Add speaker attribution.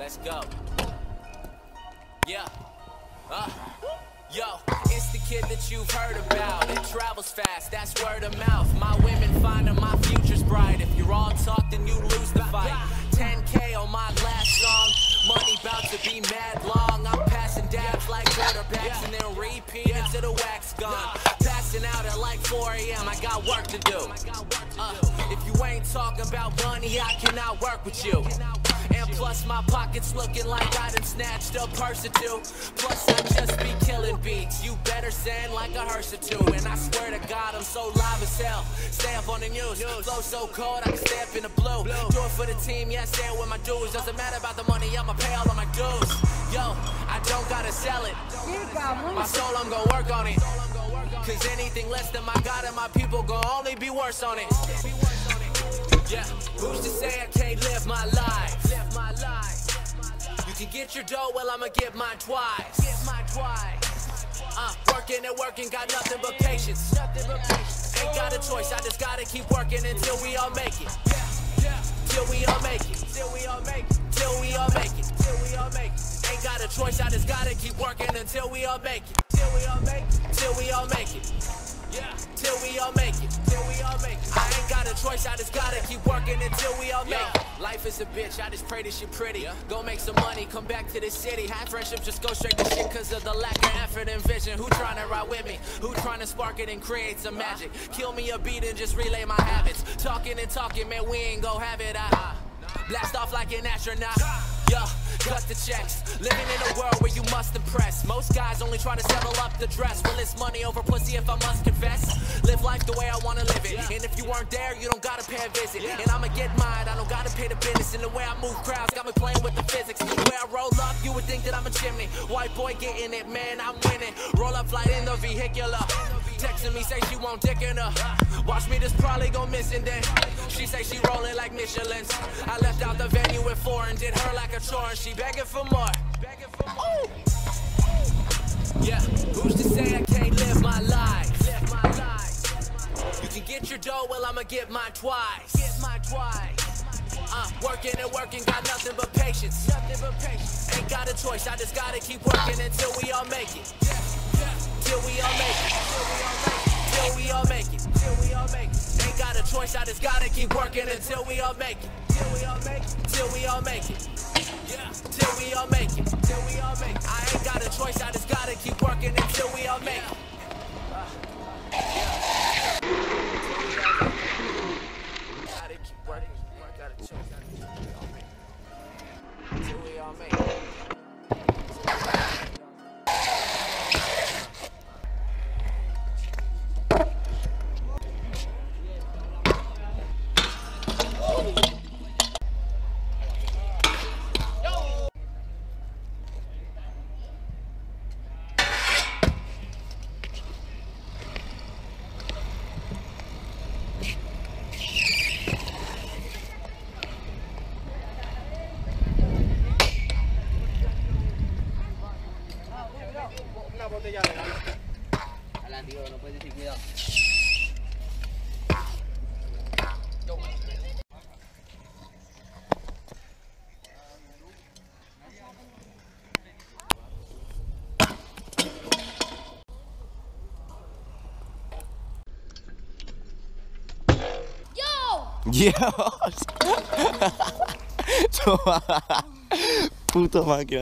Speaker 1: Let's go. Yeah. Yo, it's the kid that you've heard about. It travels fast, that's word of mouth. My women finding my future's bright. If you're all talk, then you lose the fight. 10K on my last song. Money bout to be mad long. I'm passing dabs like quarterbacks and then repeat until the wax gone. Passing out at like 4 a.m. I got work to do. If you ain't talking about money, I cannot work with you. And plus my pockets looking like I done snatched a purse or two. Plus I just be killing beats. You better send like a hearse or two. And I swear to God I'm so live as hell. Stay up on the news. Flow so cold I can stay up in the blue. Do it for the team, yeah, stay with my dues. Doesn't matter about the money, I'ma pay all of my dues. Yo, I don't gotta sell it. My soul, I'm gonna work on it. Cause anything less than my God and my people gon' only be worse on it. Yeah, who's to say I can't live my life? You can get your dough, well I'ma get mine twice. Working and working, got nothing but patience. Ain't got a choice, I just gotta keep working until we all make it. Till we all make it. Till we all make it. Till we all make it. Till we all make it. Ain't got a choice, I just gotta keep working until we all make it. Till we all make it. Till we all make it. Yeah. Till we all make it. Till we all make it. I ain't got a choice, I just gotta keep working until we all make it. Life is a bitch, I just pray this shit pretty. Go make some money, come back to the city. Have friendships, just go straight to shit cause of the lack of effort and vision. Who tryna ride with me? Who tryna spark it and create some magic? Kill me a beat and just relay my habits. Talking and talking, man, we ain't gon' have it. Blast off like an astronaut. Yo, cut the checks. Living in a world where you must impress. Most guys only try to settle up the dress. Well, it's money over pussy if I must confess. Live life the way I wanna live it. And if you weren't there, you don't gotta pay a visit. And I'ma get mine, I don't gotta pay the business. And the way I move crowds got me playing with the physics. The way I roll up, you would think that I'm a chimney. White boy getting it, man, I'm winning. Roll up flight in the vehicular. Texting me, say she won't dick in her. Watch me, this probably gon' miss and then she say she rolling like Michelin's. I left out the venue with 4 and did her like a chore and she begging for more. Ooh. Yeah, who's to say I can't live my life? You can get your dough, well I'ma get mine twice. Working and working, got nothing but patience. Ain't got a choice, I just gotta keep working until we all make it. Till we all make it. Till we all make it. Till we all make it. Ain't got a choice, I just gotta keep working until we all make it. Till we all make it. Till we all make it. Yeah. Till we all make it. Till we all make it. I ain't got a choice, I just gotta keep working until we all make it. Gotta keep working, got a choice, till we all make it.
Speaker 2: Una botella de gas. Ala, tío, no puedes decir cuidado.
Speaker 3: Dios. Puto máquina.